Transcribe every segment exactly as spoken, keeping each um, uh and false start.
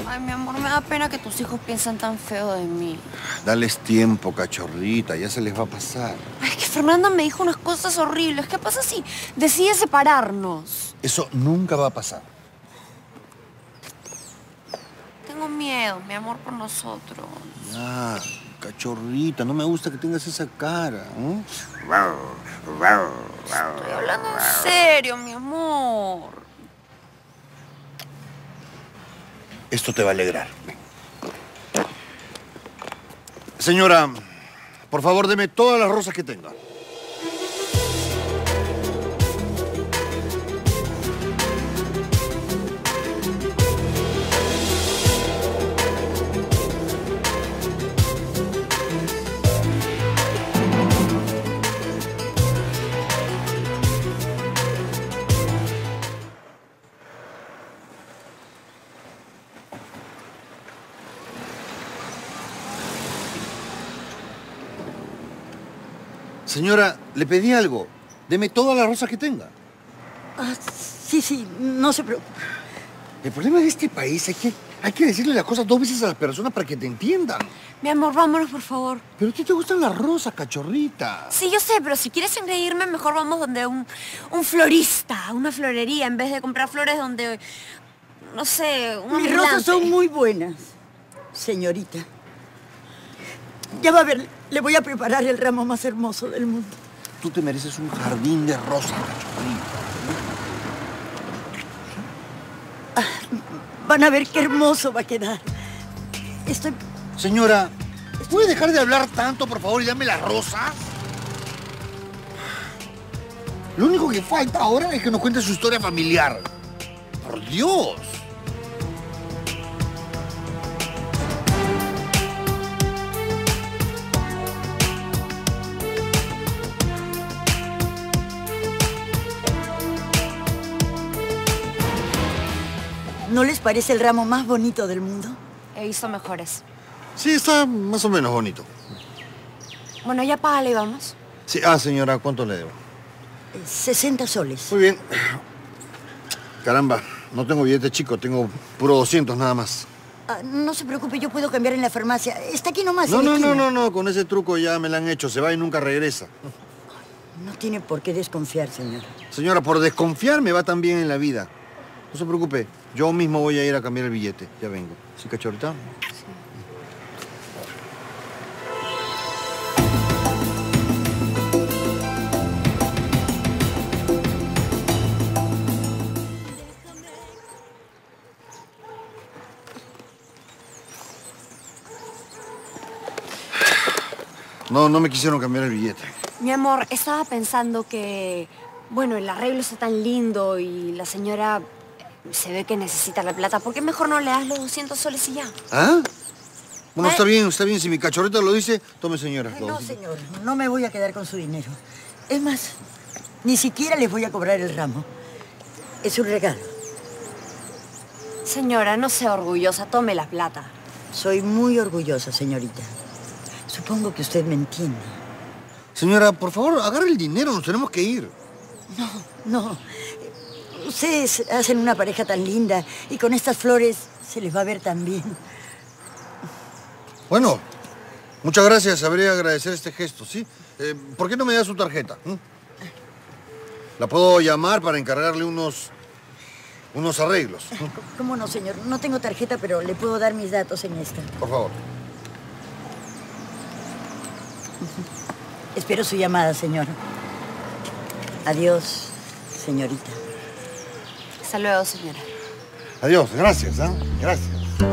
Ay, mi amor, me da pena que tus hijos piensen tan feo de mí. Dales tiempo, cachorrita, ya se les va a pasar. Ay, es que Fernanda me dijo unas cosas horribles. ¿Qué pasa si decide separarnos? Eso nunca va a pasar. Tengo miedo, mi amor, por nosotros. Ya, cachorrita, no me gusta que tengas esa cara. ¿eh? Estoy hablando en serio, mi amor. Esto te va a alegrar. Señora, por favor, deme todas las rosas que tenga. Señora, le pedí algo. Deme todas las rosas que tenga. Ah, sí, sí, no se preocupe. El problema de este país es que hay que decirle las cosas dos veces a las personas para que te entiendan. Mi amor, vámonos, por favor. Pero a ti te gustan las rosas, cachorrita. Sí, yo sé, pero si quieres engreírme, mejor vamos donde un, un florista, una florería, en vez de comprar flores donde, no sé, un Mis rosas son muy buenas, señorita. Ya va a ver, le voy a preparar el ramo más hermoso del mundo. Tú te mereces un jardín de rosas, cachorrita. Ah, van a ver qué hermoso va a quedar. Estoy... Señora, ¿puede dejar de hablar tanto, por favor, y dame las rosas? Lo único que falta ahora es que nos cuente su historia familiar. ¡Por Dios! ¿No les parece el ramo más bonito del mundo? He visto mejores. Sí, está más o menos bonito. Bueno, ya págale y vamos. Sí, ah, señora, ¿cuánto le debo? Eh, sesenta soles. Muy bien. Caramba, no tengo billete chico, tengo puro doscientos nada más. Ah, no se preocupe, yo puedo cambiar en la farmacia. Está aquí nomás. No, en la no, no, esquina. no, no, con ese truco ya me la han hecho. Se va y nunca regresa. No tiene por qué desconfiar, señora. Señora, por desconfiar me va tan bien en la vida. No se preocupe, yo mismo voy a ir a cambiar el billete. Ya vengo. ¿Sí, cachorrita? Sí. No, no me quisieron cambiar el billete. Mi amor, estaba pensando que, bueno, el arreglo está tan lindo y la señora se ve que necesita la plata. ¿Por qué mejor no le das los doscientos soles y ya? ¿Ah? Bueno, ¿Eh? está bien, está bien. Si mi cachorrita lo dice, tome, señora. Ay, no, señor, no me voy a quedar con su dinero. Es más, ni siquiera les voy a cobrar el ramo. Es un regalo. Señora, no sea orgullosa, tome la plata. Soy muy orgullosa, señorita. Supongo que usted me entiende. Señora, por favor, agarre el dinero, nos tenemos que ir. No, no. Ustedes hacen una pareja tan linda y con estas flores se les va a ver tan bien. Bueno, muchas gracias. Sabría agradecer este gesto, ¿sí? Eh, ¿Por qué no me da su tarjeta? ¿Mm? La puedo llamar para encargarle unos, unos arreglos. ¿Cómo no, señor? No tengo tarjeta, pero le puedo dar mis datos en esta. Por favor. Espero su llamada, señor. Adiós, señorita. Hasta luego, señora. Adiós, gracias, ¿ah? ¿eh? Gracias.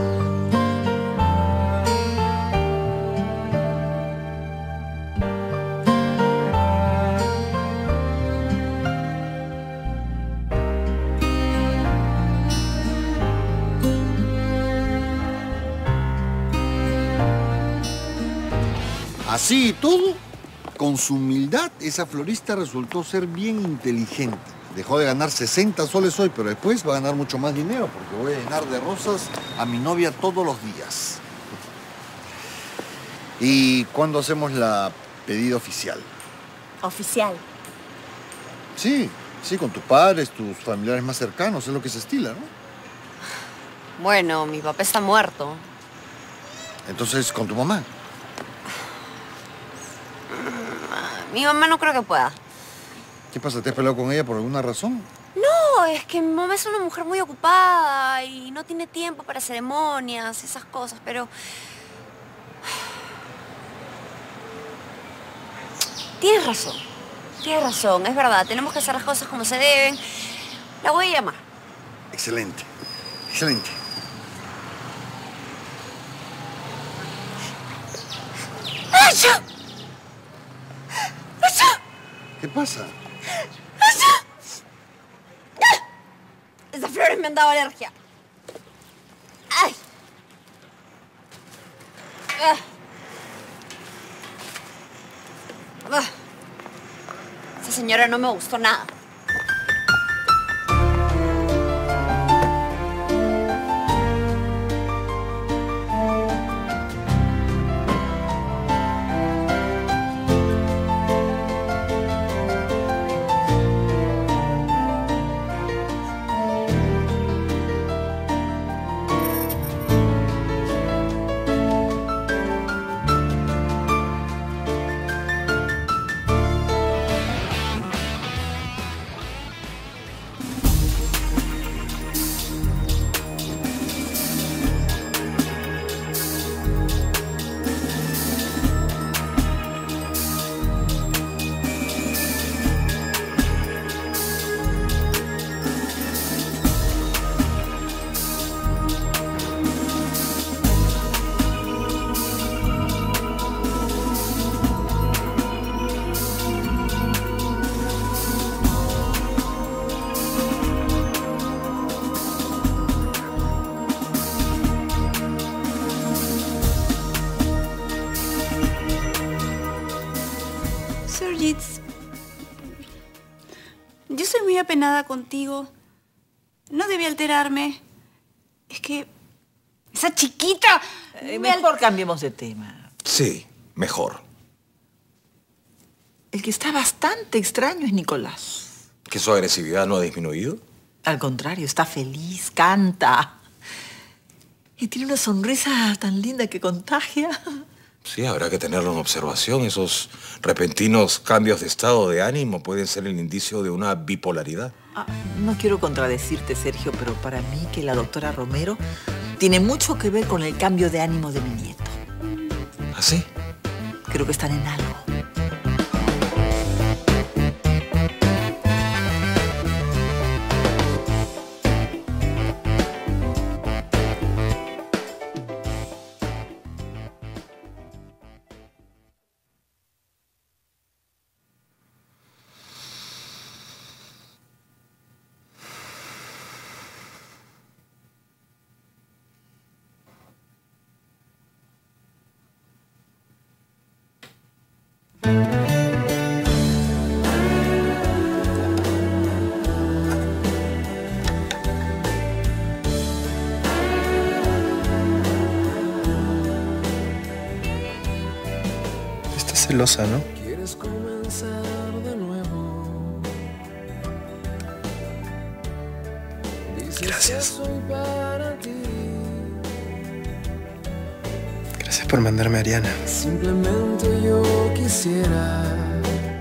Así y todo, con su humildad, esa florista resultó ser bien inteligente. Dejó de ganar sesenta soles hoy, pero después va a ganar mucho más dinero porque voy a llenar de rosas a mi novia todos los días. ¿Y cuándo hacemos la pedida oficial? Oficial. Sí, sí, con tus padres, tus familiares más cercanos, es lo que se estila, ¿no? Bueno, mi papá está muerto. Entonces, ¿con tu mamá? Mi mamá no creo que pueda. ¿Qué pasa? ¿Te has peleado con ella por alguna razón? No, es que mi mamá es una mujer muy ocupada y no tiene tiempo para ceremonias, esas cosas, pero... Tienes razón, tienes razón, es verdad. Tenemos que hacer las cosas como se deben. La voy a llamar. Excelente, excelente. ¡Nacho! ¡Nacho! ¿Qué pasa? ¡Nacho! Esas flores me han dado alergia. ¡Ay! Ah. Ah. Esa señora no me gustó nada. Sergitz, yo soy muy apenada contigo. No debí alterarme. Es que esa chiquita... Eh, mejor al... cambiemos de tema. Sí, mejor. El que está bastante extraño es Nicolás. ¿Que su agresividad no ha disminuido? Al contrario, está feliz, canta. Y tiene una sonrisa tan linda que contagia. Sí, habrá que tenerlo en observación. Esos repentinos cambios de estado de ánimo pueden ser el indicio de una bipolaridad. Ah, no quiero contradecirte, Sergio, pero para mí que la doctora Romero tiene mucho que ver con el cambio de ánimo de mi nieto. ¿Ah, sí? Creo que están en algo. Estás celosa, ¿no? Quieres comenzar de nuevo. Dices Gracias. que soy para ti. Gracias por mandarme a Ariana. Simplemente yo quisiera